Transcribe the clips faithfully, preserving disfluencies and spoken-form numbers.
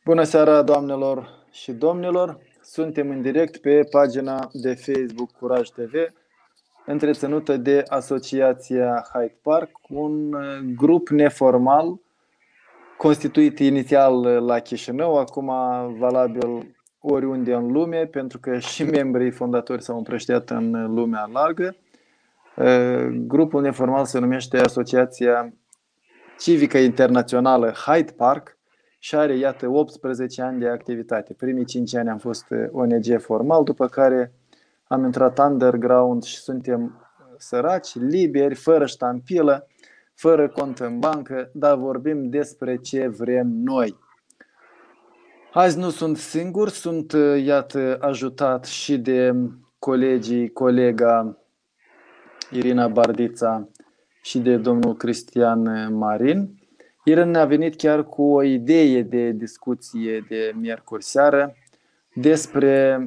Bună seara, doamnelor și domnilor! Suntem în direct pe pagina de Facebook Curaj T V, întreținută de Asociația Hyde Park, un grup neformal constituit inițial la Chișinău, acum valabil oriunde în lume, pentru că și membrii fondatori s-au împrăștiat în lumea largă. Grupul neformal se numește Asociația Civică Internațională Hyde Park și are, iată, optsprezece ani de activitate. Primii cinci ani am fost O N G formal, după care am intrat underground și suntem săraci, liberi, fără ștampilă, fără cont în bancă, dar vorbim despre ce vrem noi. Azi nu sunt singur, sunt, iată, ajutat și de colegii, colega Irina Bardița și de domnul Cristian Marin. Irina a venit chiar cu o idee de discuție de miercuri seară despre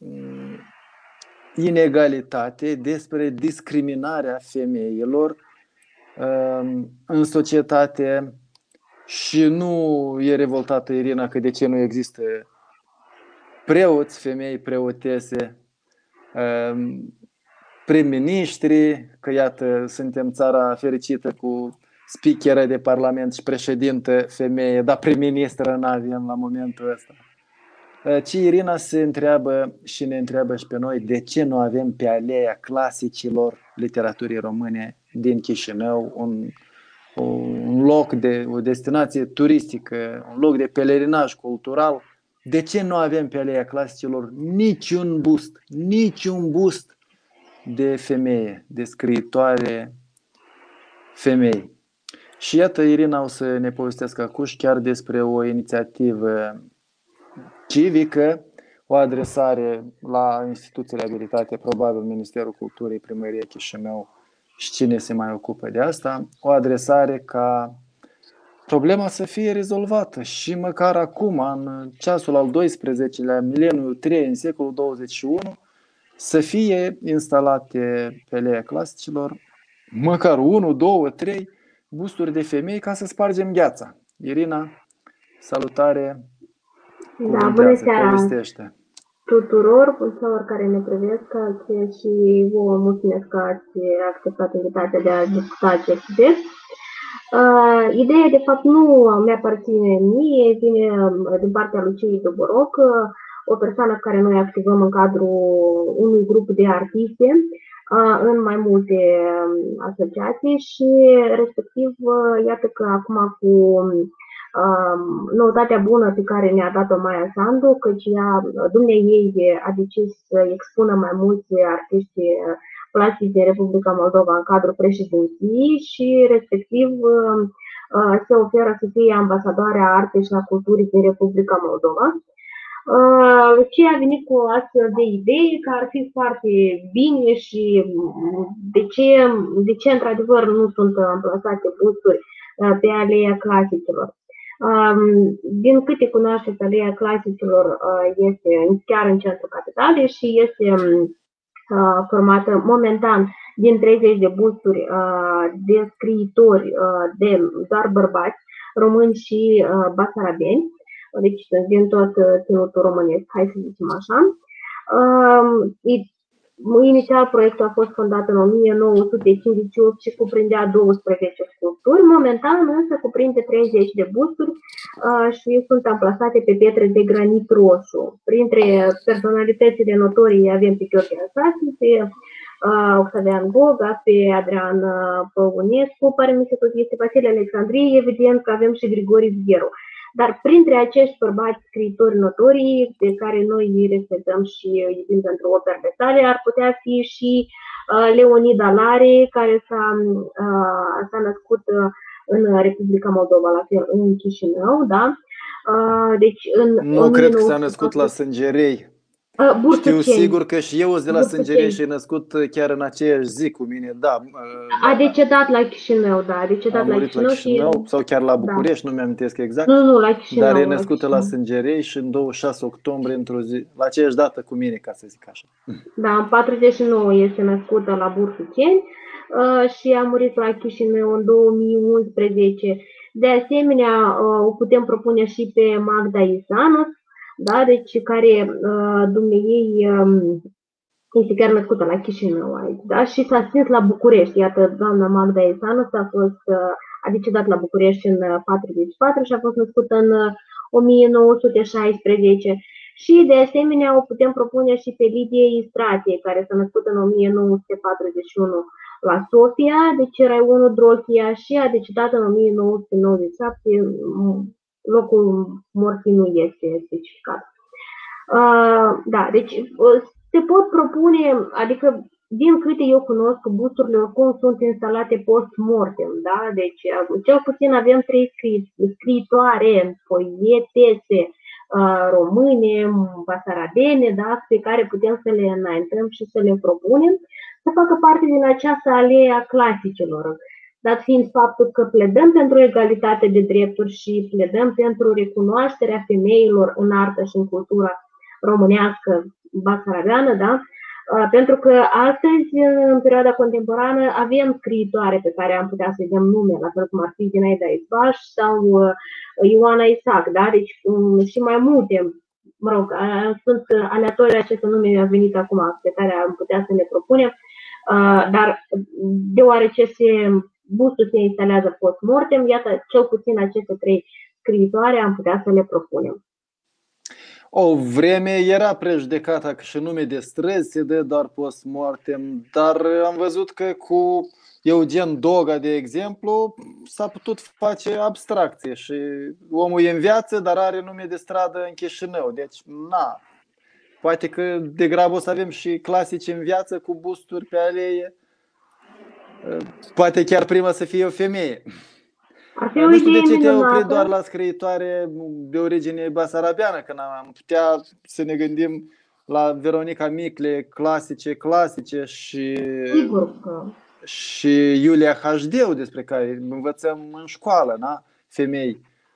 inegalitate, despre discriminarea femeilor în societate. Și nu e revoltată Irina că de ce nu există preoți, femei preotese, prim-ministri, că iată suntem țara fericită cu speakeră de parlament și președintă femeie, dar prim-ministră n-avem la momentul ăsta. Ci Irina se întreabă și ne întreabă și pe noi de ce nu avem pe aleea clasicilor literaturii române din Chișinău un, un loc de o destinație turistică, un loc de pelerinaj cultural. De ce nu avem pe aleea clasicilor niciun bust, niciun bust de femeie, de scriitoare femei? Și iată, Irina o să ne povestească acum chiar despre o inițiativă civică, o adresare la instituțiile abilitate, probabil Ministerul Culturii, Primăria Chișinău și cine se mai ocupă de asta, o adresare ca problema să fie rezolvată și măcar acum, în ceasul al doisprezecelea, mileniul trei, în secolul douăzeci și unu, să fie instalate pe aleea clasicilor măcar unu, două, trei busturi de femei ca să spargem gheața. Irina, salutare! Da, bună seara tuturor, celor care ne privesc, și vouă mulțumesc că ați acceptat invitația de a discuta acest subiect. Uh, ideea, de fapt, nu mi-aparține mie, vine din partea lui Cei Doboroc, o persoană care noi activăm în cadrul unui grup de artiste uh, în mai multe asociații și, respectiv, uh, iată că acum cu Um, noutatea bună pe care ne-a dat-o Maia Sandu, căci ea, dumneiei a decis să expună mai mulți artiști plastici din Republica Moldova în cadrul președinției și, respectiv, uh, se oferă să fie ambasadoarea artei și a culturii din Republica Moldova. Uh, ce a venit cu o astfel de idee, că ar fi foarte bine și de ce, de ce într-adevăr nu sunt amplasate busturi uh, pe aleea clasicilor. Din câte cunoașteți, aleea clasicilor este chiar în centrul capitalei și este formată momentan din treizeci de busturi de scriitori, de doar bărbați, români și basarabeni, deci din tot ținutul românesc, hai să zicem așa. Inițial, proiectul a fost fondat în o mie nouă sute cincizeci și opt și cuprindea douăsprezece sculpturi. Momentan, însă, cuprinde treizeci de busturi uh, și sunt amplasate pe pietre de granit roșu. Printre personalitățile notorii avem pe Gheorghe Anastasiu, pe uh, Octavian Goga, pe Adrian Păunescu, pare mi se tot este Vasile Alexandrie, evident că avem și Grigori Zgheru. Dar printre acești bărbați scriitori notorii, pe care noi îi respectăm și îi iubim pentru operele sale, ar putea fi și uh, Leonid Alare, care s-a, uh, născut uh, în Republica Moldova, la fel în Chișinău, da? Uh, deci în nu cred că s-a născut la Sângerei. Uh, Știu sigur că și eu sunt de la Sângerei și e născut chiar în aceeași zi cu mine, da. A decedat la Chișinău, da, a decedat a murit la Chișinău, la Chișinău și... sau chiar la București, da. Nu mi-amintesc exact. Nu, nu, la Chișinău. Dar e născută la, la Sângerei și în douăzeci și șase octombrie, într-o zi, la aceeași dată cu mine, ca să zic așa. Da, în patruzeci și nouă este născută la Bursuceni uh, și a murit la Chișinău în două mii unsprezece. De asemenea, o putem propune și pe Magda Isanos, da? Deci care dumneiei este chiar născută la Chișinău aici, da? Și s-a stins la București. Iată, doamna Magda Isanos a fost a decedat la București în patruzeci și patru și a fost născută în o mie nouă sute șaisprezece. Și de asemenea o putem propune și pe Lidie Istratie, care s-a născut în o mie nouă sute patruzeci și unu la Sofia, deci raionul Drolchia, și a decedat în o mie nouă sute nouăzeci și șapte. Locul morții nu este specificat. Uh, da, deci se pot propune, adică din câte eu cunosc, busturile oricum sunt instalate post-mortem, da? Deci cel puțin avem trei scriitoare, poetese uh, române, basarabene, da? Pe care putem să le înaintăm și să le propunem să facă parte din această alee a clasicilor, dat fiind faptul că pledăm pentru egalitate de drepturi și pledăm pentru recunoașterea femeilor în artă și în cultura românească basarabeană, da? Pentru că astăzi, în perioada contemporană, avem scriitoare pe care am putea să-i dăm nume, la fel cum ar fi Zinaida Izbaș sau Ioana Isaac, da? Deci și mai multe, mă rog, sunt aleatorii aceste nume mi-au venit acum, pe care am putea să le propunem, dar deoarece se, bustul se instalează post-mortem, iată, cel puțin aceste trei scriitoare am putea să le propunem. O vreme era prejudecata că și nume de străzi se dă doar post-mortem, dar am văzut că cu Eugen Doga, de exemplu, s-a putut face abstracție și omul e în viață, dar are nume de stradă în Chișinău. Deci, na, poate că degrabă o să avem și clasici în viață cu busturi pe alee. Poate chiar prima să fie o femeie. Nu știu de ce te-ai oprit doar la scriitoare de origine basarabeană, că am putea să ne gândim la Veronica Micle, clasice, clasice și, și Iulia Hașdeu, despre care învățăm în școală, na? Femei.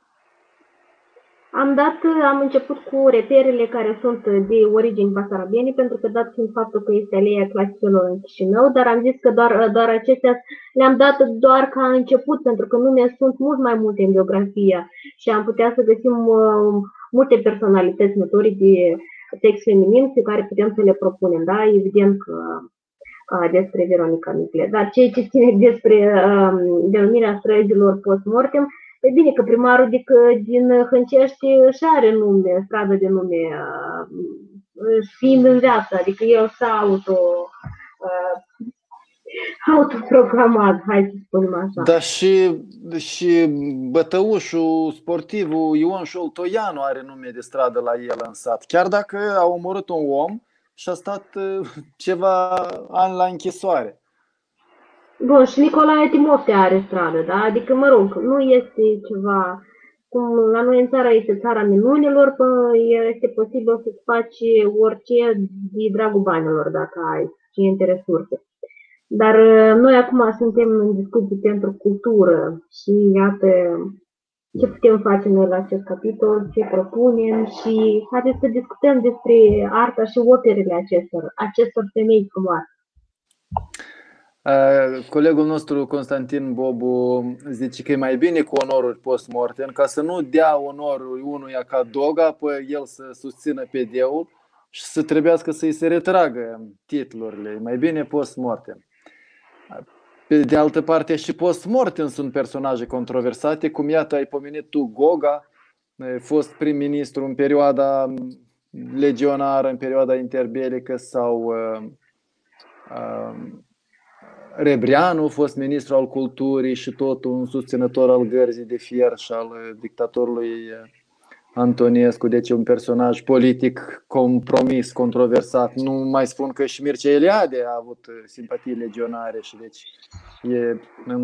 Am dat, am început cu reperele care sunt de origini basarabiene, pentru că dat fiind faptul că este aleea clasicilor în Chișinău, dar am zis că doar, doar acestea le-am dat doar ca început, pentru că nume sunt mult mai multe în biografia și am putea să găsim uh, multe personalități notorii de sex feminin pe care putem să le propunem, da? Evident că uh, despre Veronica Micle. Dar ceea ce ține despre uh, denumirea străzilor post-mortem, e bine că primarul de, din Hâncești își are nume, stradă de nume, fiind în viață, adică el s-a auto, uh, autoproclamat, hai să spunem așa. Dar și, și bătăușul sportivul Ion Șoltoianu are nume de stradă la el în sat, chiar dacă a omorât un om și a stat ceva ani la închisoare. Bun, și Nicolae Timofte are stradă, da? Adică, mă rog, nu este ceva, cum la noi în țară este țara minunilor, este posibil să-ți faci orice de dragul banilor, dacă ai suficiente resurse. Dar noi acum suntem în discuții pentru cultură și iată ce putem face noi la acest capitol, ce propunem și haideți să discutăm despre arta și operele acestor, acestor femei frumoase. Colegul nostru Constantin Bobu zice că e mai bine cu onoruri post-mortem, ca să nu dea onorul unuia ca Doga, apoi el să susțină pe deul și să trebuiască să-i se retragă titlurile. E mai bine post-mortem. Pe de altă parte și post-mortem sunt personaje controversate, cum iată ai pomenit tu Goga, fost prim-ministru în perioada legionară, în perioada interbelică, sau uh, uh, Rebreanu, fost ministru al culturii și tot un susținător al gărzii de fier și al dictatorului Antonescu, deci un personaj politic compromis, controversat. Nu mai spun că și Mircea Eliade a avut simpatii legionare și deci e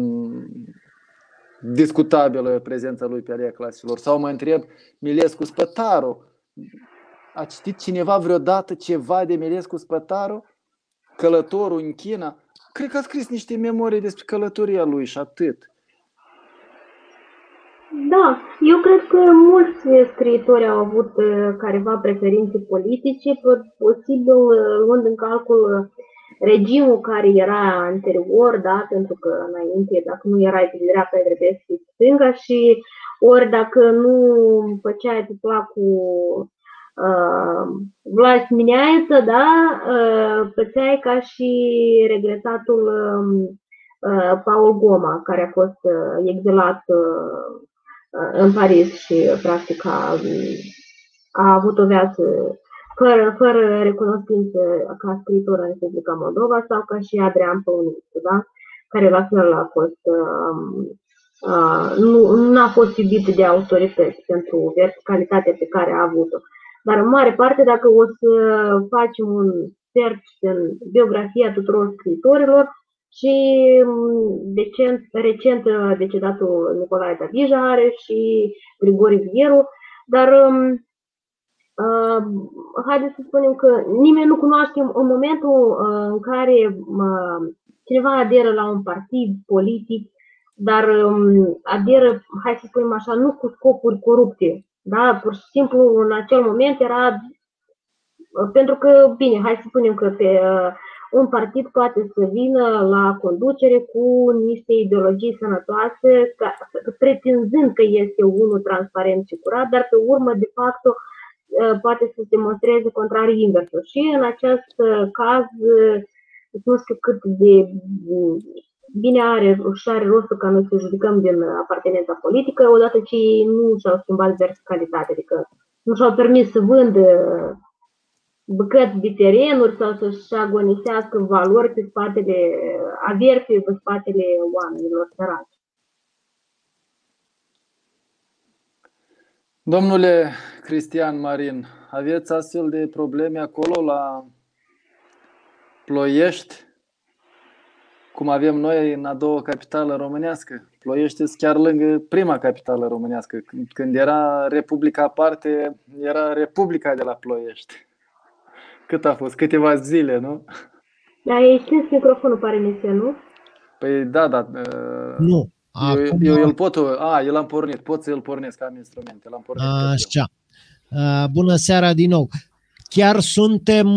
discutabilă prezența lui pe alea clasilor. Sau mă întreb, Milescu Spătaru, a citit cineva vreodată ceva de Milescu Spătaru? Călătorul în China? Cred că a scris niște memorii despre călătoria lui și atât. Da, eu cred că mulți scriitori au avut careva preferințe politice, posibil luând în calcul regimul care era anterior, da, pentru că înainte, dacă nu erai pe dreapta, trebuia să fii stânga și ori dacă nu făceai pe placul uh, Vlad Mineaiță, da, uh, făceai ca și regretatul uh, Paul Goma, care a fost uh, exilat uh, în Paris și practic a, a avut o viață fără, fără recunoștință ca scriitor în Republica Moldova, sau ca și Adrian Păunescu, da? Care la fel a fost, uh, uh, nu, nu a fost iubit de autorități pentru verticalitatea pe care a avut-o. Dar în mare parte, dacă o să facem un search în biografia tuturor scriitorilor, și decent, recent decedatul Nicolae Davija are și Grigore Vieru, dar uh, haideți să spunem că nimeni nu cunoaște în momentul uh, în care uh, cineva aderă la un partid politic, dar um, aderă, hai să spunem așa, nu cu scopuri corupte, da? Pur și simplu în acel moment era, uh, pentru că, bine, hai să spunem că pe uh, un partid poate să vină la conducere cu niște ideologii sănătoase, pretinzând că este unul transparent și curat, dar pe urmă, de fapt, poate să se demonstreze contrariul inversul. Și în acest caz, nu știu cât de bine are și are rostul ca noi să judecăm din apartenența politică, odată ce nu și-au schimbat verticalitatea, adică nu și-au permis să vândă bucăți de terenuri sau să-și agonisească valori pe spatele, averi pe spatele oamenilor săraci. Domnule Cristian Marin, aveți astfel de probleme acolo la Ploiești, cum avem noi în a doua capitală românească? Ploiești este chiar lângă prima capitală românească. Când era Republica aparte, era Republica de la Ploiești. Cât a fost? Câteva zile, nu? Da, e stins microfonul, pare mie, nu? Păi da, da. Nu. Eu, acum... eu îl pot, a, eu l-am pornit, pot să îl pornesc, am instrumente, l-am pornit. Așa. Bună seara din nou. Chiar suntem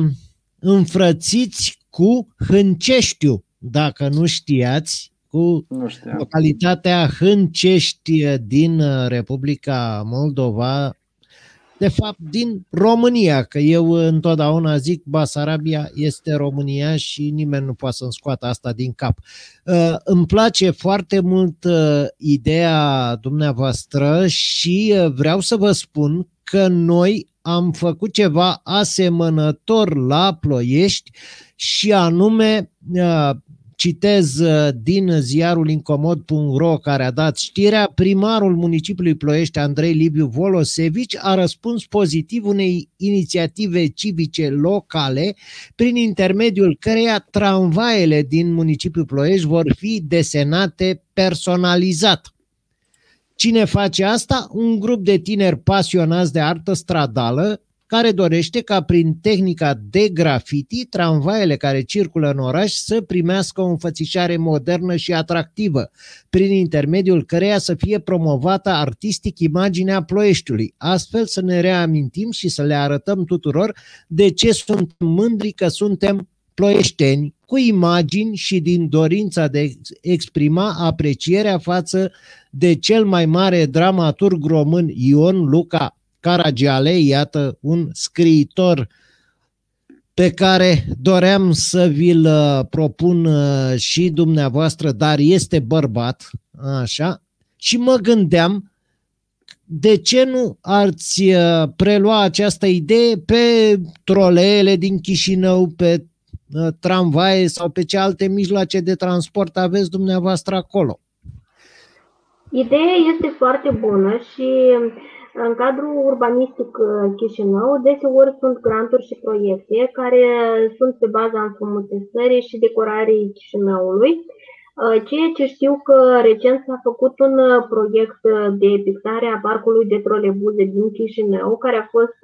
înfrățiți cu Hânceștiu, dacă nu știați, cu nu localitatea Hâncești din Republica Moldova, de fapt din România, că eu întotdeauna zic Basarabia este România și nimeni nu poate să-mi scoată asta din cap. Uh, îmi place foarte mult uh, ideea dumneavoastră și uh, vreau să vă spun că noi am făcut ceva asemănător la Ploiești și anume uh, citez din ziarul incomod punct ro care a dat știrea, primarul municipiului Ploiești, Andrei Liviu Volosevici, a răspuns pozitiv unei inițiative civice locale prin intermediul căreia tramvaiele din municipiul Ploiești vor fi desenate personalizat. Cine face asta? Un grup de tineri pasionați de artă stradală care dorește ca prin tehnica de graffiti tramvaiele care circulă în oraș să primească o înfățișare modernă și atractivă, prin intermediul căreia să fie promovată artistic imaginea Ploieștiului, astfel să ne reamintim și să le arătăm tuturor de ce suntem mândri că suntem ploieșteni, cu imagini și din dorința de exprima aprecierea față de cel mai mare dramaturg român Ion Luca Caragiale, iată un scriitor pe care doream să vi-l propun și dumneavoastră, dar este bărbat, așa, și mă gândeam de ce nu ați prelua această idee pe troleele din Chișinău, pe tramvaie sau pe ce alte mijloace de transport aveți dumneavoastră acolo? Ideea este foarte bună și în cadrul urbanistic Chișinău deseori sunt granturi și proiecte care sunt pe baza înfrumusețării și decorării Chișinăului. Ceea ce știu că recent s-a făcut un proiect de pictare a parcului de trolebuze din Chișinău, care a fost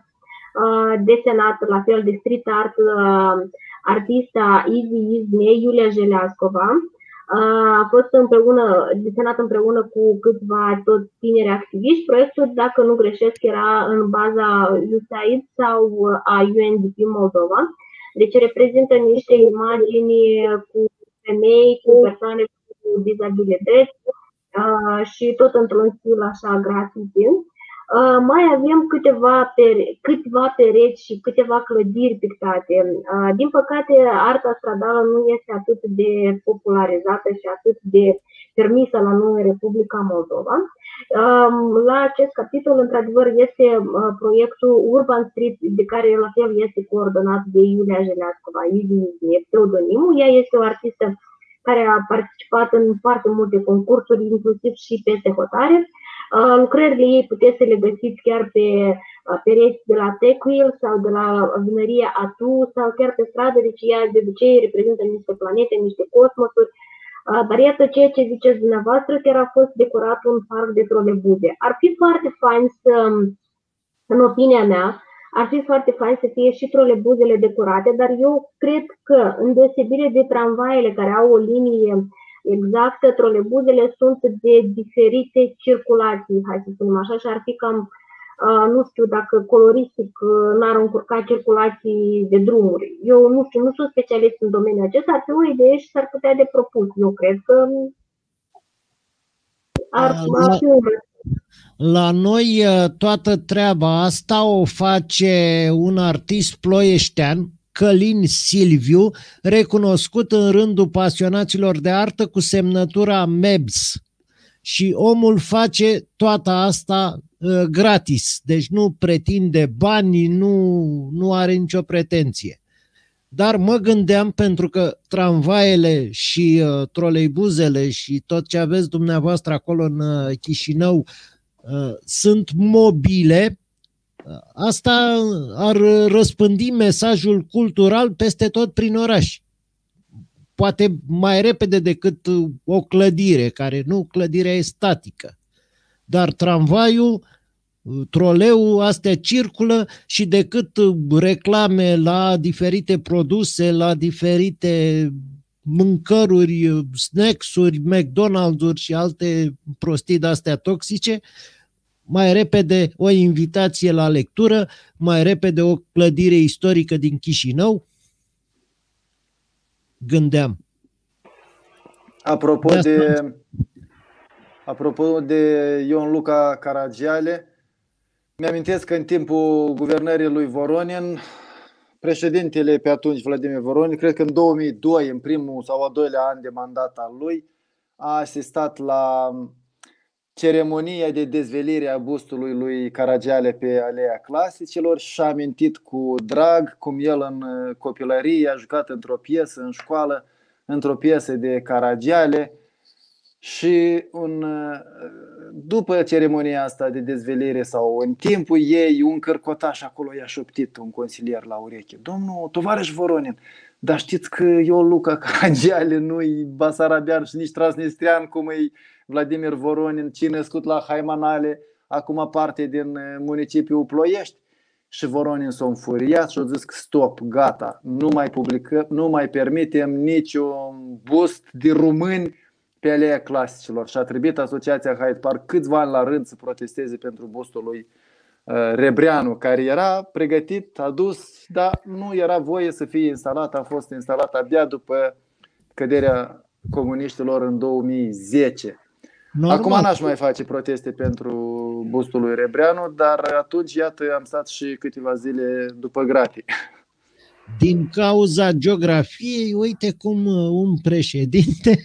desenat la fel de street art artista Izi Izne, Iulia Jeleascova. A fost împreună, desenat împreună cu câțiva tot tineri activiști. Proiectul, dacă nu greșesc, era în baza U S A I D sau a U N D P Moldova. Deci reprezintă niște imagini cu femei, cu persoane cu dizabilități și tot într-un stil așa grafic. Uh, mai avem câteva, pere, câteva pereți și câteva clădiri pictate. Uh, din păcate, arta stradală nu este atât de popularizată și atât de permisă la noi în Republica Moldova. Uh, la acest capitol, într-adevăr, este uh, proiectul Urban Street, de care la fel este coordonat de Iulia Jeleascova, Iulie pseudonimul. Ea este o artistă care a participat în foarte multe concursuri, inclusiv și peste hotare. Lucrările ei puteți să le găsiți chiar pe pereți de la Techwheel sau de la vinăria Atu sau chiar pe stradă, deci ea de obicei reprezintă niște planete, niște cosmosuri. Dar iată ceea ce ziceți dumneavoastră, chiar a fost decorat un parc de trolebuze. Ar fi foarte fain să, în opinia mea, ar fi foarte fain să fie și trolebuzele decorate, dar eu cred că, în deosebire de tramvaiele care au o linie exactă, trolebuzele sunt de diferite circulații, hai să spunem așa, și ar fi cam, nu știu dacă coloristic n-ar încurca circulații de drumuri. Eu nu știu, nu sunt specialist în domeniul acesta, ar fi o idee și s-ar putea de propus. Eu cred că ar fi un... La noi toată treaba asta o face un artist ploieștean, Călin Silviu, recunoscut în rândul pasionaților de artă cu semnătura M E B S. Și omul face toată asta uh, gratis, deci nu pretinde bani, nu, nu are nicio pretenție. Dar mă gândeam, pentru că tramvaiele și uh, troleibuzele și tot ce aveți dumneavoastră acolo în uh, Chișinău uh, sunt mobile, asta ar răspândi mesajul cultural peste tot prin oraș. Poate mai repede decât o clădire, care nu, clădirea e statică. Dar tramvaiul, troleul, astea circulă și decât reclame la diferite produse, la diferite mâncăruri, snacks-uri, McDonald's-uri și alte prostii de-astea toxice, mai repede o invitație la lectură, mai repede o clădire istorică din Chișinău. Gândeam. Apropo de, de, apropo de Ion Luca Caragiale, mi-amintesc că în timpul guvernării lui Voronin, președintele pe atunci, Vladimir Voronin, cred că în două mii doi, în primul sau al doilea an de mandat al lui, a asistat la ceremonia de dezvelire a bustului lui Caragiale pe Aleea Clasicilor și a amintit cu drag cum el în copilărie a jucat într-o piesă în școală, într-o piesă de Caragiale. Și un, după ceremonia asta de dezvelire sau în timpul ei, un cărcotaș acolo i-a șoptit un consilier la ureche: domnul tovarăș Voronin, dar știți că Ion Luca Caragiale nu-i basarabian și nici transnistrian cum e Vladimir Voronin, ci născut la Haimanale, acum parte din municipiul Ploiești? Și Voronin s-a înfuriat și a zis: stop, gata, nu mai publicăm, nu mai permitem niciun bust de români pe Aleea Clasicilor. Și a trebuit Asociația Hyde Park câțiva ani la rând să protesteze pentru bustul lui Rebreanu, care era pregătit, adus, dar nu era voie să fie instalat. A fost instalat abia după căderea comuniștilor în două mii zece. Normal. Acum n-aș mai face proteste pentru bustul lui Rebreanu, dar atunci, iată, am stat și câteva zile după gratii. Din cauza geografiei, uite cum un președinte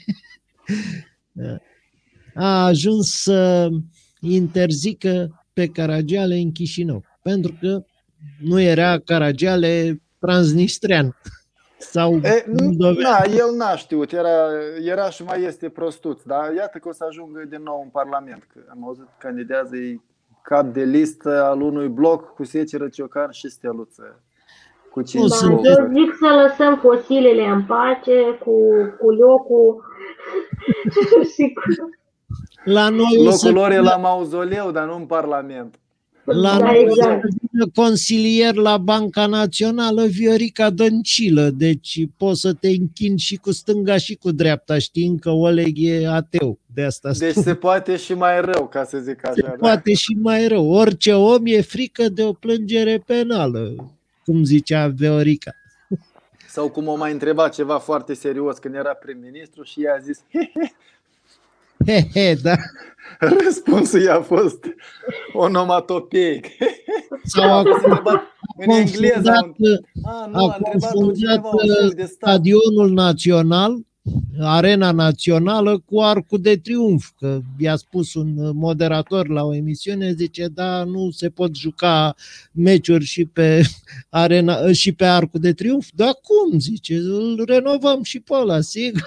a ajuns să interzică pe Caragiale în Chișinău, pentru că nu era Caragiale transnistrean. Sau e, na, el n-a știut, era, era și mai este prostuț, dar iată că o să ajungă din nou în Parlament, că am auzit că candidează cap de listă al unui bloc cu Seceră, Ciocan și Steluță. Cu cinci da, eu zic să lăsăm fosilele în pace, cu, cu locul și cu... La noi locul să... lor e la mauzoleu, dar nu în Parlament. La da, noi exact. consilier la Banca Națională Viorica Dăncilă, deci poți să te închini și cu stânga și cu dreapta, știind că Oleg e ateu. De asta deci spun. Se poate și mai rău, ca să zic așa. Se da? poate și mai rău. Orice om e frică de o plângere penală, cum zicea Viorica. Sau cum o mai întreba ceva foarte serios când era prim-ministru și ea a zis he, he, da. Răspunsul i-a fost onomatopeic. Sau a, întrebat, în engleză, a, a, a confundat stadionul național, arena națională, cu Arcul de Triunf, că i-a spus un moderator la o emisiune, zice, da, nu se pot juca meciuri și pe arena și pe Arcul de Triunf. Dar cum, zice, îl renovăm și pe ăla, sigur.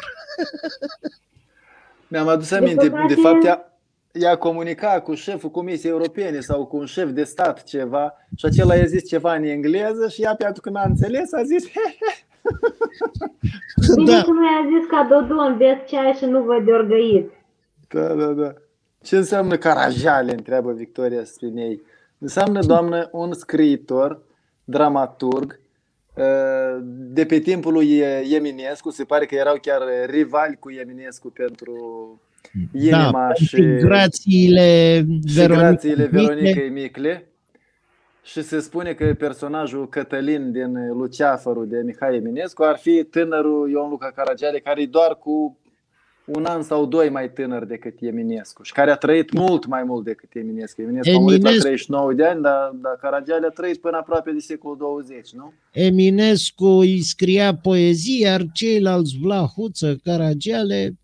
Mi-am adus aminte, de fapt ea, ea comunica cu șeful Comisiei Europene sau cu un șef de stat ceva și acela i-a zis ceva în engleză și ea, pentru că n-a înțeles, a zis he he. Bine da. Că mi-a zis ca Dodon, vezi ce ai și nu vă de-orgăit. Da, da, da. Ce înseamnă carajale, întreabă Victoria Spinei. Înseamnă, doamnă, un scriitor, dramaturg, de pe timpul lui Eminescu, se pare că erau chiar rivali cu Eminescu pentru Inima da, și, grațiile și grațiile Veronicăi Micle. Și se spune că personajul Cătălin din Luceafărul de Mihai Eminescu ar fi tânărul Ion Luca Caragiale, care e doar cu un an sau doi mai tânăr decât Eminescu și care a trăit mult mai mult decât Eminescu. Eminescu, Eminescu a murit la treizeci și nouă de ani, dar, dar Caragiale a trăit până aproape de secolul douăzeci, nu? Eminescu îi scria poezii, iar ceilalți, Vlahuță, Caragiale,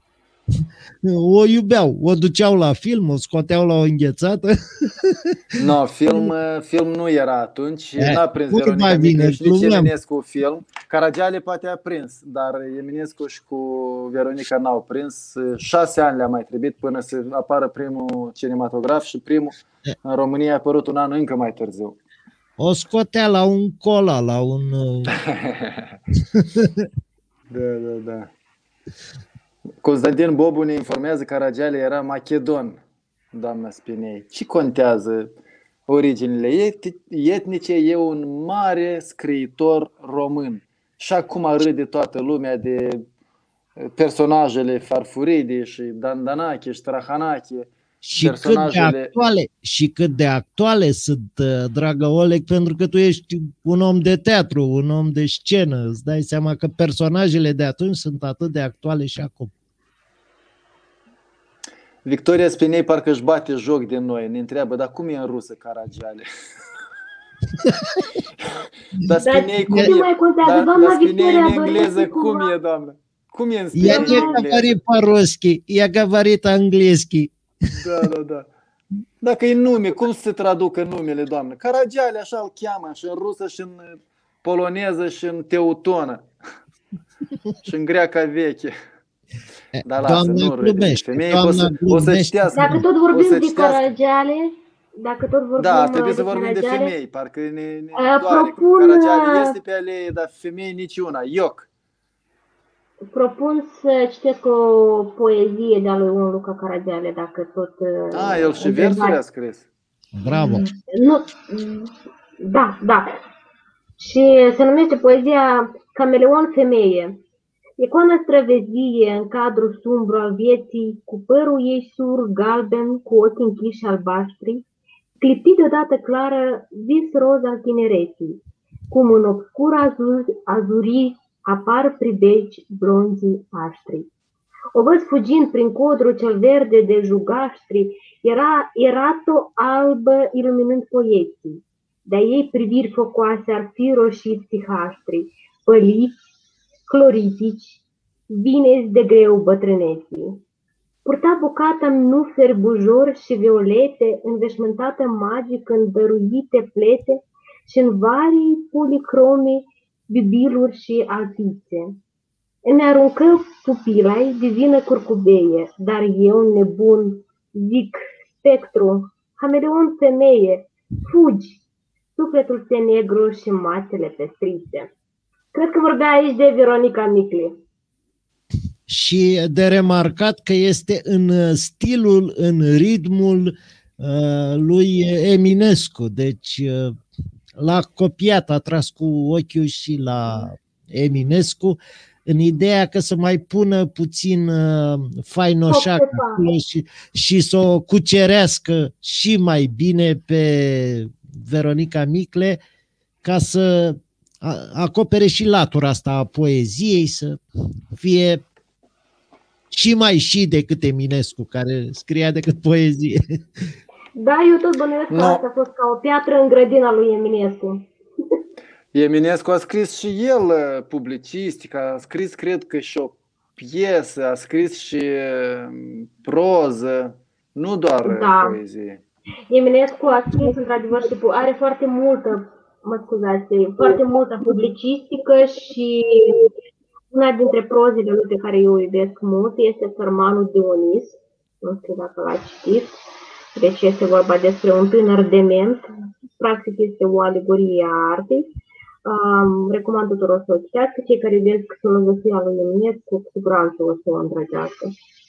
o iubeau, o duceau la film, o scoteau la o înghețată. No, film, film nu era atunci, n-a prins Veronica Micle și nici Eminescu film. Caragiale poate a prins, dar Eminescu și cu Veronica n-au prins. Șase ani le-a mai trebuit până să apară primul cinematograf și primul în România a apărut un an încă mai târziu. O scotea la un cola, la un... Da, da, da. Constantin Bobu ne informează că Caragiale era macedon, doamna Spinei. Ce contează originile etnice? E un mare scriitor român. Și acum râde toată lumea de personajele Farfuridi și Dandanache și Trahanache. Și personajele... cât de actuale, și cât de actuale sunt, dragă Oleg, pentru că tu ești un om de teatru, un om de scenă. Îți dai seama că personajele de atunci sunt atât de actuale și acum. Victoria Spinei parcă își bate joc de noi. Ne întreabă, dar cum e în rusă Caragiale? Dar Spinei cum e? Dar, dar Spinei în engleză cum e, doamnă? Cum e în Spinei în engleză? Я говорю по-русски, я говорит английски. Da, da, da. Dacă e nume, cum se traducă numele, doamnă? Caragiale, așa îl cheamă, și în rusă, și în poloneză, și în teutonă, și în greaca veche. Da, lasă, nu râde. Femeie o să, o să citească. Dacă tot vorbim de Caragiale, dacă tot vorbim da, trebuie să vorbim de femei. Parcă ne, ne doare. Caragiale este pe alei, dar femei niciuna. Ioc. Propun să citesc o poezie de-a lui Ion Luca Caragiale, dacă tot... Ah, el și versuri a scris. Bravo. Nu, da, da. Și se numește poezia Cameleon Femeie. Icoana străvezie în cadrul sumbru al vieții, cu părul ei sur, galben, cu ochii închiși albaștri, clipit deodată clară, vis roz al tinereții, cum în obscur azur, azurii apar pribegi blonzii aștri. O văd fugind prin codru cel verde de jugaștri, era erato albă iluminând poeții. De-a ei priviri focoase ar fi roșii psihaștri, păliți, cloritici, vineți de greu bătrâneții. Purta bucata mnuferi bujor și violete, înveșmântată magic în dăruite plete și în varii policromi, bibiluri și altițe. Îmi aruncă pupilai divină curcubeie, dar eu, nebun, zic, spectru, hameleon femeie, fugi, sufletul ți-e negru și mațele pestrițe. Cred că vorbea aici de Veronica Micle. Și de remarcat că este în stilul, în ritmul uh, lui Eminescu. Deci uh, l-a copiat, a tras cu ochiul și la Eminescu în ideea că să mai pună puțin uh, fainoșac acolo și, și să o cucerească și mai bine pe Veronica Micle ca să acopere și latura asta a poeziei, să fie și mai și decât Eminescu, care scria decât poezie. Da, eu tot bănuiesc că No. asta a fost ca o piatră în grădina lui Eminescu. Eminescu a scris și el publicistică, a scris, cred că, și o piesă, a scris și proză, nu doar Da. poezie. Eminescu a scris într-adevăr și are foarte multă, mă scuzați, foarte multă publicistică și una dintre prozile lui pe care eu o iubesc mult este Sărmanul Dionis. Nu știu dacă l-ați citit. Deci este vorba despre un tânăr dement. Practic este o alegorie a artei. Um, recomand tuturor să o citească. Cei care iubesc filozofia lui Eminescu, cu siguranță o să o îndrăgească.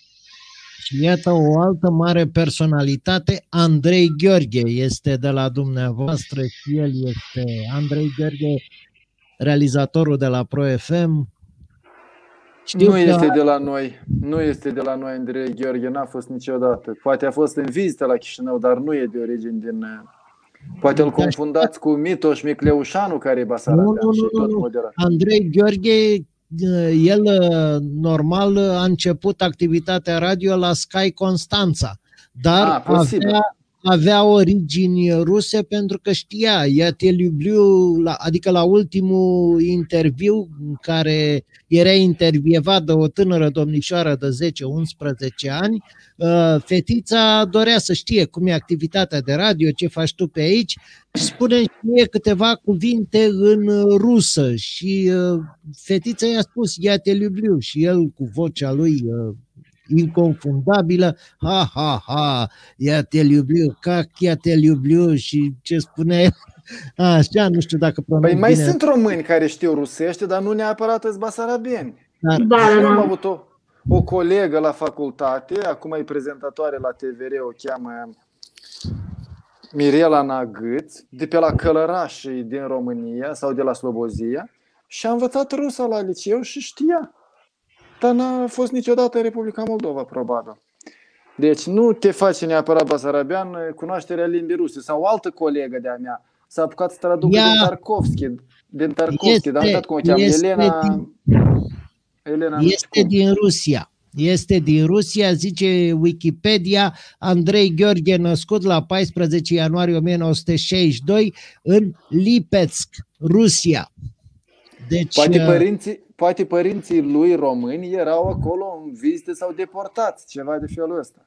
Și iată o altă mare personalitate, Andrei Gheorghe, este de la dumneavoastră și el este Andrei Gheorghe, realizatorul de la Pro F M. Știu nu că... este de la noi, nu este de la noi Andrei Gheorghe, n-a fost niciodată. Poate a fost în vizită la Chișinău, dar nu e de origine din... Poate îl confundați cu Mitoș Micleușanu, care e basarabean nu, nu, și nu, tot nu. moderat. Andrei Gheorghe, el normal a început activitatea radio la Sky Constanța, dar a, avea, avea origini ruse pentru că știa, ea te iubiu, adică la ultimul interviu în care era intervievat de o tânără domnișoară de zece unsprezece ani, fetița dorea să știe cum e activitatea de radio, ce faci tu pe aici și spune-mi mie câteva cuvinte în rusă și fetița i-a spus, ia te iubiu, și el cu vocea lui inconfundabilă, ha, ha, ha, ia te iubiu, cac, ia te iubiu, și ce spune el, așa, nu știu dacă pronunț Păi mai bine. sunt români care știu rusește, dar nu neapărat îți basarabieni. Da, da, Eu da. am avut o, o colegă la facultate, acum e prezentatoare la T V R, o cheamă Mirela Nagâț, de pe la Călăraș din România sau de la Slobozia, și a învățat rusa la liceu și știa. Dar n-a fost niciodată în Republica Moldova, probabil. Deci nu te face neapărat basarabean cunoașterea limbii ruse. Sau o altă colegă de-a mea s-a apucat să traducă Ea... din Tarkovski, din Tarkovski, dar am uitat cum o cheamă, Elena... Din... Elena este din Rusia. Este din Rusia, zice Wikipedia, Andrei Gheorghe, născut la paisprezece ianuarie o mie nouă sute șaizeci și doi în Lipetsk, Rusia. Deci, poate, părinții, poate părinții lui români erau acolo în vizite sau deportați, ceva de felul ăsta.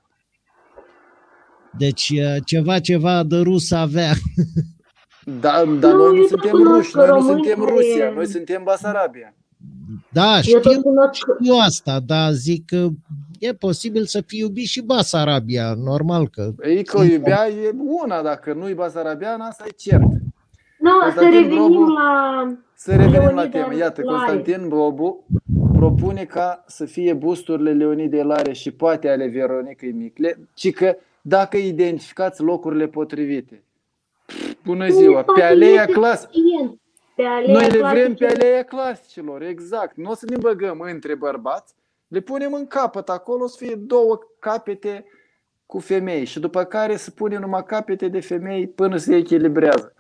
Deci ceva, ceva de rus avea. Da, dar noi nu suntem ruși, noi nu suntem Rusia, noi suntem Basarabia. Da, știu, știu asta, dar zic că e posibil să fie iubit și Basarabia, normal că... Ei că iubea e una, dacă nu-i basarabean, asta e cert. No, să revenim Bobu, la... Să revenim la temă. Iată, Constantin Bobu propune ca să fie busturile Leonidei Lare și poate ale Veronicăi Micle, ci că dacă identificați locurile potrivite. Bună ziua! Pe aleea clasică. Noi le vrem pe aleea clasicilor, exact. Nu o să ne băgăm între bărbați, le punem în capăt acolo să fie două capete cu femei și după care să punem numai capete de femei până se echilibrează.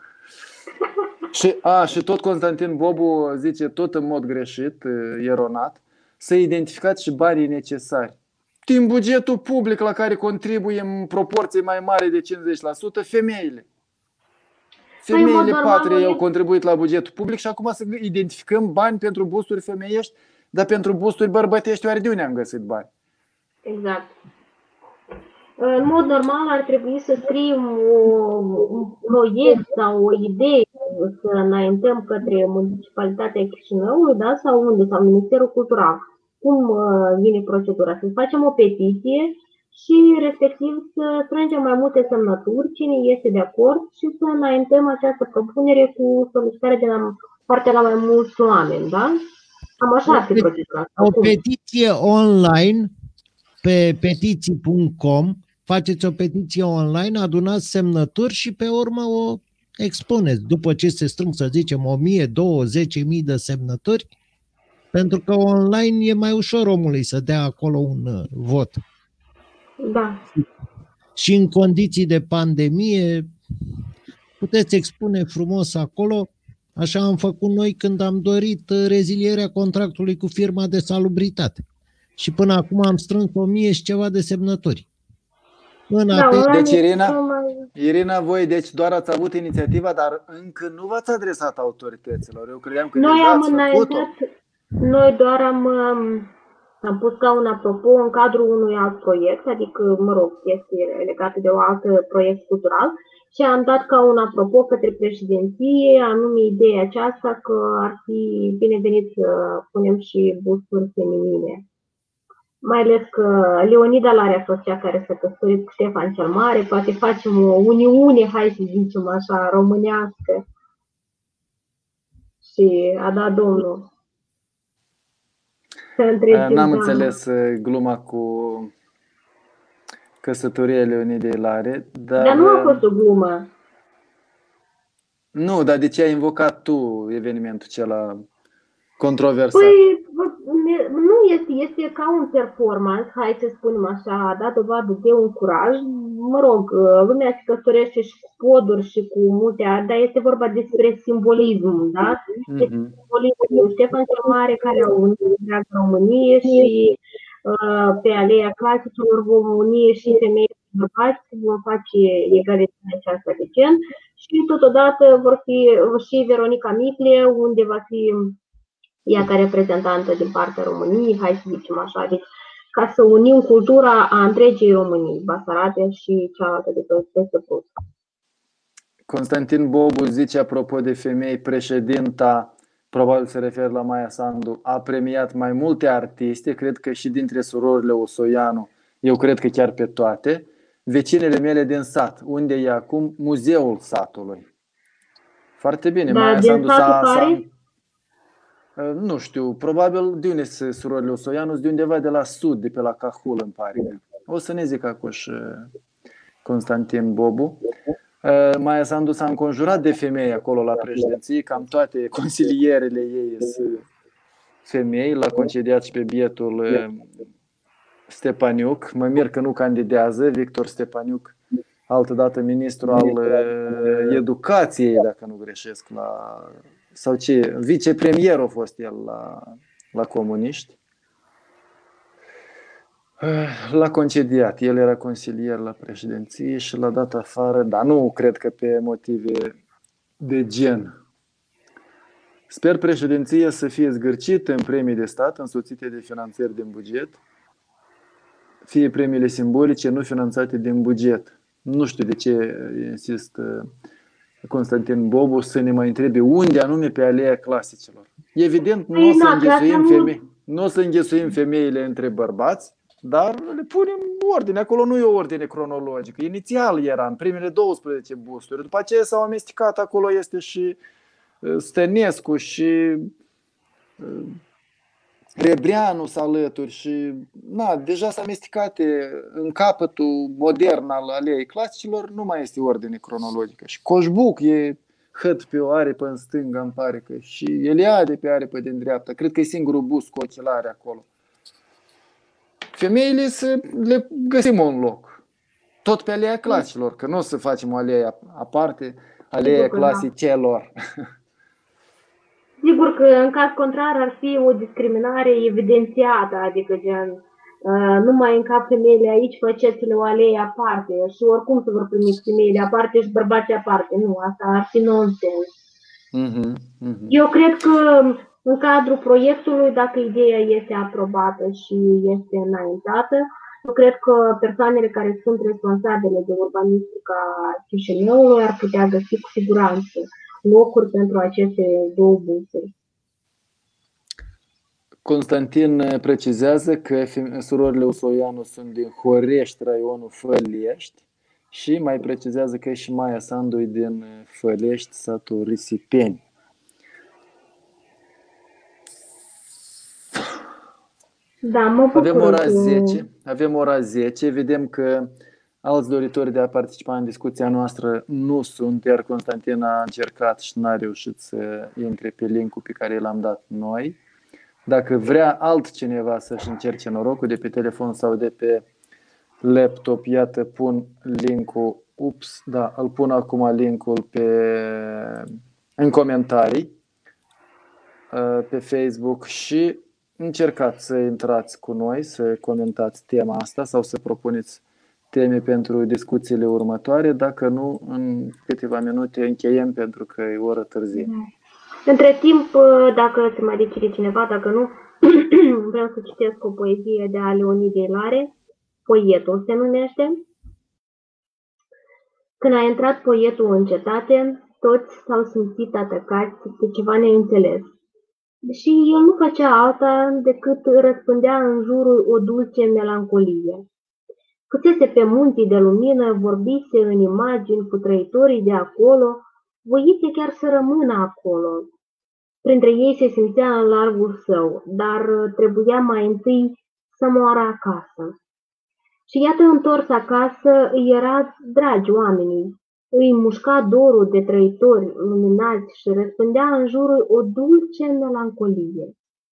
Și, a, și tot Constantin Bobu zice, tot în mod greșit, eronat, să identificați și banii necesari. Din bugetul public la care contribuie în proporție mai mare de cincizeci la sută femeile. Femeile patru au contribuit la bugetul public și acum să identificăm bani pentru busturi femeiești, dar pentru busturi bărbătești oare de unde am găsit bani? Exact. În mod normal ar trebui să scriem un proiect sau o idee să înaintăm către Municipalitatea Chișinăului, da, sau unde, sau Ministerul Cultural. Cum vine procedura? Să facem o petiție și respectiv să strângem mai multe semnături, cine este de acord, și să înaintăm această propunere cu solicitare de la partea la mai mulți oameni, da? Cam așa ar fi procedura. O petiție online pe petiții punct com, faceți o petiție online, adunați semnături și pe urmă o expuneți. După ce se strâng, să zicem, o mie, două, zece mii de semnături, pentru că online e mai ușor omului să dea acolo un uh, vot. Da. Și în condiții de pandemie puteți expune frumos acolo, Așa am făcut noi când am dorit rezilierea contractului cu firma de salubritate. Și până acum am strâns o mie și ceva de semnături. Da, deci, Irina, Irina, voi deci doar ați avut inițiativa, dar încă nu v-ați adresat autorităților. Eu credeam că noi deja am ați făcut-o. Noi doar am, am pus ca un apropo în cadrul unui alt proiect, adică, mă rog, chestii legate de un alt proiect cultural, și am dat ca un apropo către președinție, anume ideea aceasta că ar fi binevenit să punem și busturi feminine. Mai ales că Leonida Lare a fost cea care s-a căsătorit cu Ștefan cel Mare, poate facem o uniune, hai să zicem așa, românească. Și a dat Domnul. N-am înțeles gluma cu căsătoria Leonidei Lare. Dar, dar nu a fost o glumă. Nu, dar de ce ai invocat tu evenimentul acela controversat? Păi, nu este, este ca un performance, hai să spunem așa, a dat dovadă de un curaj. Mă rog, lumea se căsătorește și cu poduri și cu multe, dar este vorba despre simbolism, da? Este mm-hmm. simbolismul Ștefan cel Mare care a unit întreaga Românie și uh, pe aleea clasicilor vom uni și femei și bărbați, vom face egalitatea aceasta de gen și totodată vor fi și Veronica Micle, unde va fi ea ca reprezentantă din partea României, hai să zicem așa, deci ca să unim cultura a întregii Românii, Basarabia și cealaltă de peste Prus. Constantin Bobu zice, apropo de femei, președinta, probabil se referă la Maia Sandu, a premiat mai multe artiste, cred că și dintre surorile Osoianu, eu cred că chiar pe toate, vecinele mele din sat, unde e acum Muzeul Satului. Foarte bine, da, Maia Sandu s-a... s-a Nu știu, probabil de unde sunt surorile Osoianu, de undeva de la sud, de pe la Cahul, îmi pare. O să ne zic acuși Constantin Bobu. Maia Sandu s-a înconjurat de femei acolo la președinție, cam toate consilierele ei sunt femei, l-a concediat și pe bietul Stepaniuc. Mă mir că nu candidează Victor Stepaniuc, altădată ministru al educației, dacă nu greșesc, la... sau ce, vicepremier a fost el la, la comuniști. L-a concediat, el era consilier la președinție și l-a dat afară, dar nu cred că pe motive de gen. Sper președinția să fie zgârcită în premii de stat, însoțite de finanțări din buget, fie premiile simbolice, nu finanțate din buget. Nu știu de ce insistă Constantin Bobu să ne mai întrebe unde anume pe aleea clasicilor. Evident, nu o să înghesuim femei, nu o să înghesuim femeile între bărbați, dar le punem ordine. Acolo nu e o ordine cronologică. Inițial era în primele douăsprezece busturi. După aceea s-au amestecat. Acolo este și Stănescu și Rebreanu s-a alături și na, deja s-a amestecat în capătul modern al aleei clasicilor. Nu mai este ordine cronologică. Și Coșbuc e hăt pe o aripă în stânga, îmi pare că, și Eliade pe aripă din dreapta. Cred că e singurul bust cu ochelare acolo. Femeile să le găsim un loc. Tot pe aleea clasicilor, că nu o să facem o alee aparte, aleea clasicelor. Sigur că în caz contrar ar fi o discriminare evidențiată, adică gen, uh, nu mai încap femeile aici, faceți-le o alee aparte și oricum se vor primi femeile aparte și bărbații aparte. Nu, asta ar fi nonsens. Uh-huh, uh-huh. Eu cred că în cadrul proiectului, dacă ideea este aprobată și este înaintată, eu cred că persoanele care sunt responsabile de urbanistica Chișinăului ar putea găsi cu siguranță locuri pentru aceste două busuri. Constantin precizează că surorile Osoianu sunt din Horești, raionul Fălești, și mai precizează că și Maia Sandu e din Fălești, satul Risipeni. Da, mă bucur. Avem ora zece, avem ora zece, vedem că alți doritori de a participa în discuția noastră nu sunt, iar Constantin a încercat și n-a reușit să intre pe linkul pe care l-am dat noi. Dacă vrea altcineva să-și încerce norocul de pe telefon sau de pe laptop, iată, pun linkul, ups, da, îl pun acum linkul pe în comentarii pe Facebook și încercați să intrați cu noi, să comentați tema asta sau să propuneți teme pentru discuțiile următoare. Dacă nu, în câteva minute încheiem pentru că e oră târzie. Între timp, dacă se mai decide cineva, dacă nu, vreau să citesc o poezie de a Leonidei Lare, Poetul se numește. Când a intrat poetul în cetate, toți s-au simțit atacați de ceva neînțeles. Și el nu făcea alta decât răspândea în jurul o dulce melancolie. Fusese pe munții de lumină, vorbise în imagini cu trăitorii de acolo, voise chiar să rămână acolo. Printre ei se simțea în largul său, dar trebuia mai întâi să moară acasă. Și iată întors acasă, îi era dragi oamenii, îi mușca dorul de trăitori luminați și răspândea în jurul o dulce melancolie.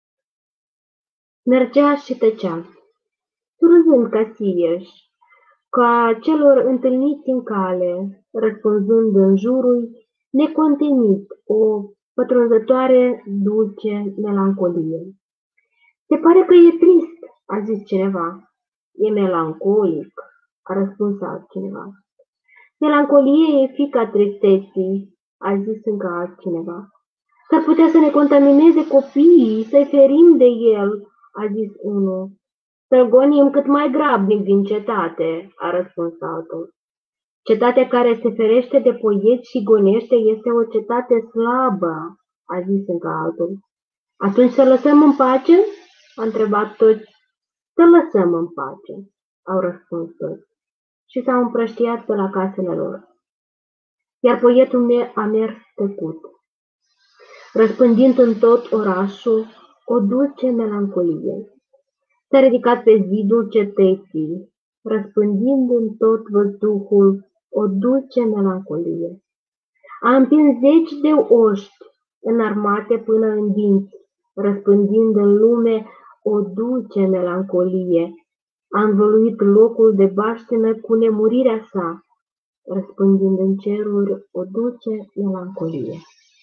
Mergea și tăcea, surâzând ca Sieș, ca celor întâlniți în cale, răspunzând în jurul necontenit o pătrunzătoare dulce melancolie. Se pare că e trist, a zis cineva. E melancolic, a răspuns altcineva. Melancolie e fiica tristeții, a zis încă altcineva. S-ar putea să ne contamineze copiii, să-i ferim de el, a zis unul. Să-l gonim cât mai grabnic din cetate, a răspuns altul. Cetatea care se ferește de poeți și gonește este o cetate slabă, a zis încă altul. Atunci să lăsăm în pace? A întrebat toți. Să lăsăm în pace, au răspuns toți. Și s-au împrăștiat pe la casele lor. Iar poetul a mers tăcut, răspândind în tot orașul o dulce melancolie. S-a ridicat pe zidul cetății, răspândind în tot văzduhul o dulce melancolie. A împins zeci de oști înarmate până în dinți, răspândind în lume o dulce melancolie. A învăluit locul de baștină cu nemurirea sa, răspândind în ceruri o dulce melancolie.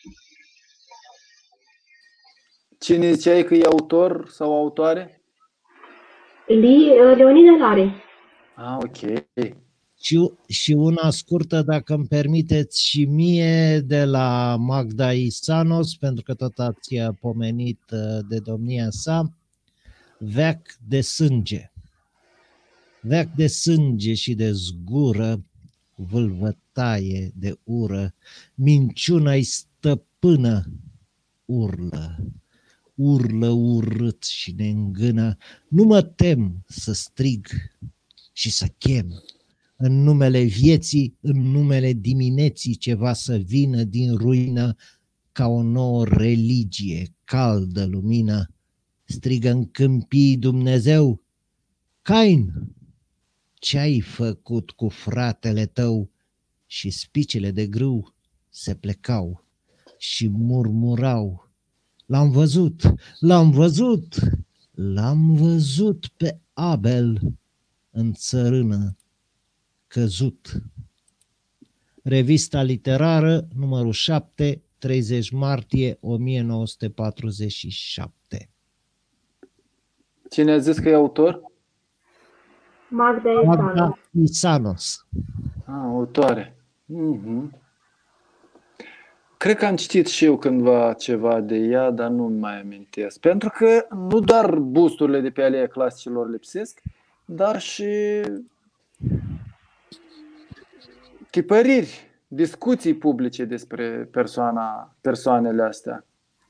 Cine ziceai că e autor sau autoare? Leonida Lare. Ah, ok. Și, și una scurtă, dacă îmi permiteți, și mie de la Magda Isanos, pentru că tot ați pomenit de domnia sa, Veac de sânge. Veac de sânge și de zgură, vâlvătaie de ură, minciuna-i stăpână, urlă, urlă urât și ne îngână. Nu mă tem să strig și să chem, în numele vieții, în numele dimineții, ceva să vină din ruină, ca o nouă religie, caldă lumină. Strigă în câmpii Dumnezeu, Cain, ce-ai făcut cu fratele tău? Și spicele de grâu se plecau și murmurau, l-am văzut, l-am văzut, l-am văzut pe Abel în țărână căzut. Revista literară, numărul șapte, treizeci martie o mie nouă sute patruzeci și șapte. Cine a zis că e autor? Magda Isanos. Magda Isanos. Ah, autoare. Mm-hmm. Cred că am citit și eu cândva ceva de ea, dar nu mai amintesc. Pentru că nu doar busturile de pe Aleea Clasicilor lipsesc, dar și tipăriri, discuții publice despre persoana, persoanele astea.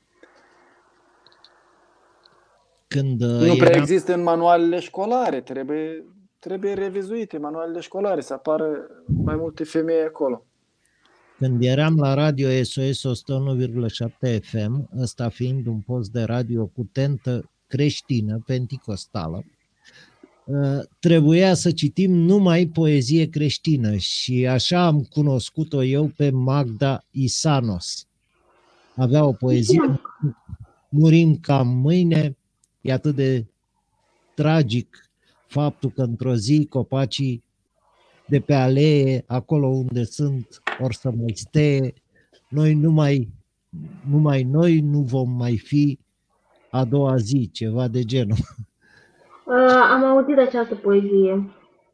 Când nu era... prea există în manualele școlare, trebuie, trebuie revizuite manualele școlare, să apară mai multe femei acolo. Când eram la radio S O S o sută unu virgulă șapte F M, ăsta fiind un post de radio cu tentă creștină, penticostală, trebuia să citim numai poezie creștină și așa am cunoscut-o eu pe Magda Isanos. Avea o poezie, Murim ca mâine, e atât de tragic faptul că într-o zi copacii de pe alee, acolo unde sunt, or să mai steie, noi nu mai numai noi nu vom mai fi a doua zi, ceva de genul. Uh, am auzit această poezie.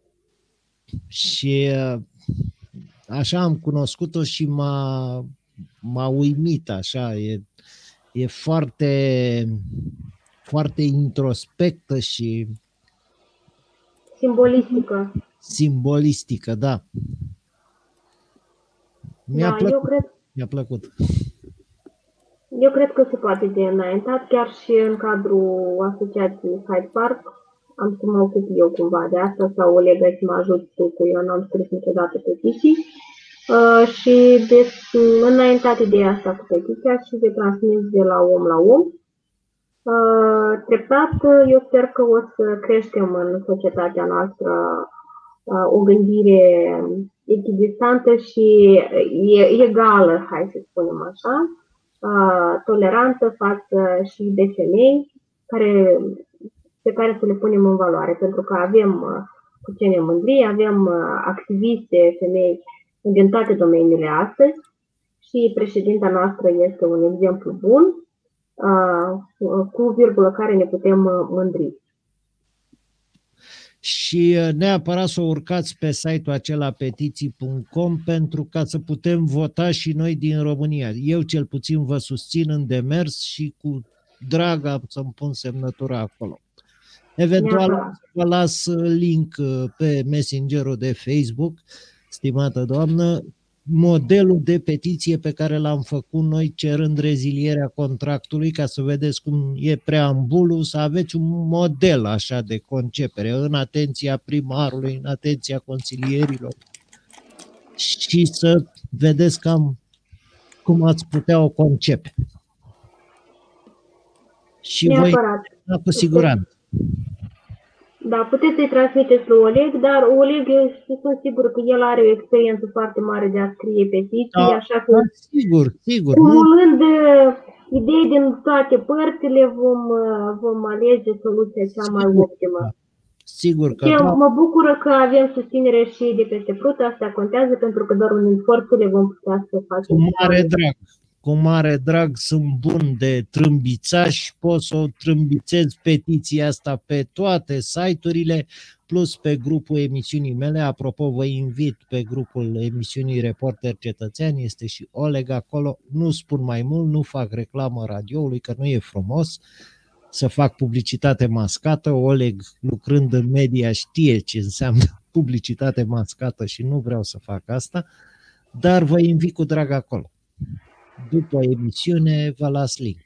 Și așa am cunoscut-o și m-a, m-a uimit, așa, e, e foarte, foarte introspectă și simbolistică. Simbolistică, da. Mi-a Da, plăcut. eu cred, Mi-a plăcut. eu cred că se poate de înaintat, chiar și în cadrul asociației Hyde Park. Am să mă ocup eu cumva de asta sau o legă să mă ajut tu, cu eu n-am scris niciodată petiții. Uh, și de înaintat ideea asta cu petiția și de transmis de la om la om. Uh, treptat, eu sper că o să creștem în societatea noastră uh, o gândire echidistantă și egală, hai să spunem așa, uh, tolerantă față și de femei care, pe care să le punem în valoare, pentru că avem uh, cu ce ne mândri, avem uh, activiste femei din toate domeniile astăzi și președinta noastră este un exemplu bun, cu virgulă care ne putem mândri. Și neapărat să o urcați pe site-ul acela petiții punct com pentru ca să putem vota și noi din România. Eu cel puțin vă susțin în demers și cu drag am să-mi pun semnătura acolo. Eventual neapărat vă las link pe Messenger-ul de Facebook, stimată doamnă, modelul de petiție pe care l-am făcut noi cerând rezilierea contractului, ca să vedeți cum e preambulul, să aveți un model așa de concepere în atenția primarului, în atenția consilierilor și să vedeți cam cum ați putea o concepe. Și neapărat voi, cu siguranță. Da, puteți să-i transmiteți lui Oleg, dar Oleg, eu sunt sigur că el are o experiență foarte mare de a scrie petiții, da, așa că da, sigur, sigur. Cumulând idei din toate părțile, vom, vom alege soluția cea mai sigur, optimă. Da. Sigur că eu da. Mă bucură că avem susținere și de peste frută, asta contează, pentru că doar unind forțele vom putea să facem. Cu mare drag. Cu mare drag, sunt bun de trâmbițaș, poți să o trâmbițezi petiția asta pe toate site-urile, plus pe grupul emisiunii mele. Apropo, vă invit pe grupul emisiunii Reporter Cetățean, este și Oleg acolo. Nu spun mai mult, nu fac reclamă radioului, că nu e frumos să fac publicitate mascată. Oleg, lucrând în media, știe ce înseamnă publicitate mascată și nu vreau să fac asta, dar vă invit cu drag acolo. După emisiune vă las link.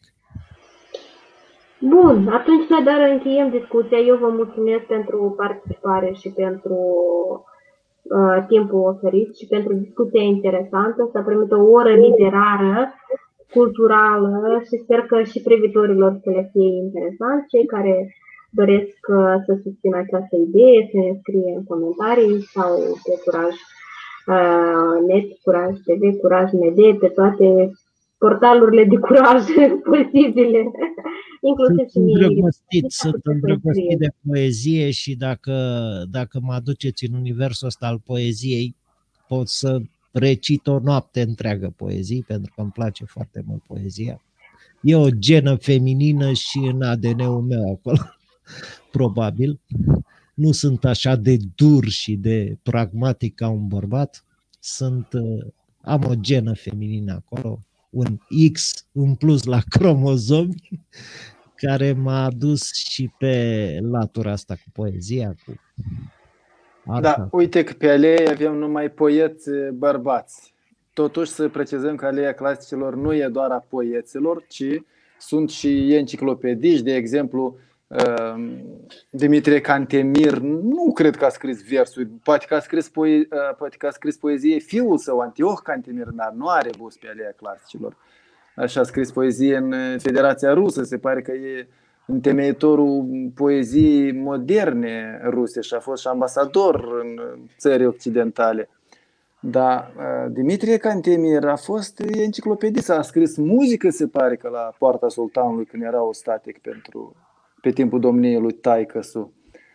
Bun, atunci noi doar încheiem discuția. Eu vă mulțumesc pentru participare și pentru uh, timpul oferit și pentru discuția interesantă. S-a primit o oră literară, culturală și sper că și privitorilor să le fie interesant. Cei care doresc uh, să susțină această idee, să ne scrie în comentarii sau pe Curaj uh, Net, Curaj T V, Curaj M D, pe toate portalurile de curaj posibile, inclusiv și mie. Îndrăgostit, sunt îndrăgostit de poezie și dacă, dacă mă aduceți în universul ăsta al poeziei, pot să recit o noapte întreagă poezii, pentru că îmi place foarte mult poezia. E o genă feminină și în A D N-ul meu acolo, probabil. Nu sunt așa de dur și de pragmatic ca un bărbat, sunt, am o genă feminină acolo, un X în plus la cromozomi, care m-a adus și pe latura asta cu poezia, cu arta. Da, uite că pe alei avem numai poeți bărbați. Totuși să precizăm că Aleea Clasicilor nu e doar a poeților, ci sunt și enciclopediști, de exemplu Dimitrie Cantemir, nu cred că a scris versuri, poate că a scris, poe- poate că a scris poezie fiul său, Antioh Cantemir, dar nu are bus pe Aleea Clasicilor. Așa a scris poezie în Federația Rusă, se pare că e întemeitorul poeziei moderne ruse și a fost și ambasador în țări occidentale. Dar Dimitrie Cantemir a fost enciclopedist, a scris muzică, se pare că la Poarta Sultanului, când era ostatic pentru, pe timpul domniei lui taică-su.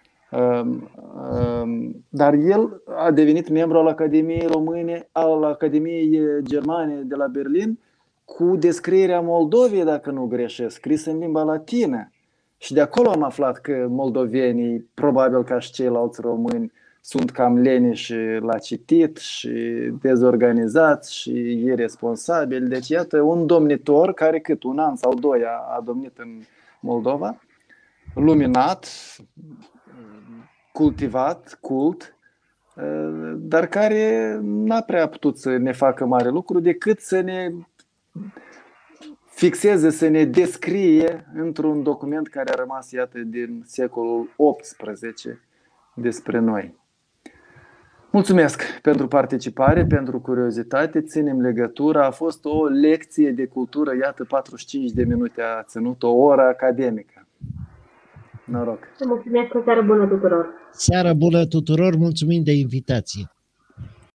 Dar el a devenit membru al Academiei Române, al Academiei Germane de la Berlin cu descrierea Moldovei, dacă nu greșesc, scris în limba latină. Și de acolo am aflat că moldovenii, probabil ca și ceilalți români, sunt cam leniși la citit și dezorganizați și irresponsabili. Deci iată un domnitor care cât un an sau doi a, a domnit în Moldova, luminat, cultivat, cult, dar care n-a prea putut să ne facă mare lucru decât să ne fixeze, să ne descrie într-un document care a rămas, iată, din secolul optsprezece despre noi. Mulțumesc pentru participare, pentru curiozitate, ținem legătura. A fost o lecție de cultură, iată, patruzeci și cinci de minute a ținut, o oră academică. Noroc! Mulțumesc, o seară bună tuturor! Seară bună tuturor, mulțumim de invitație!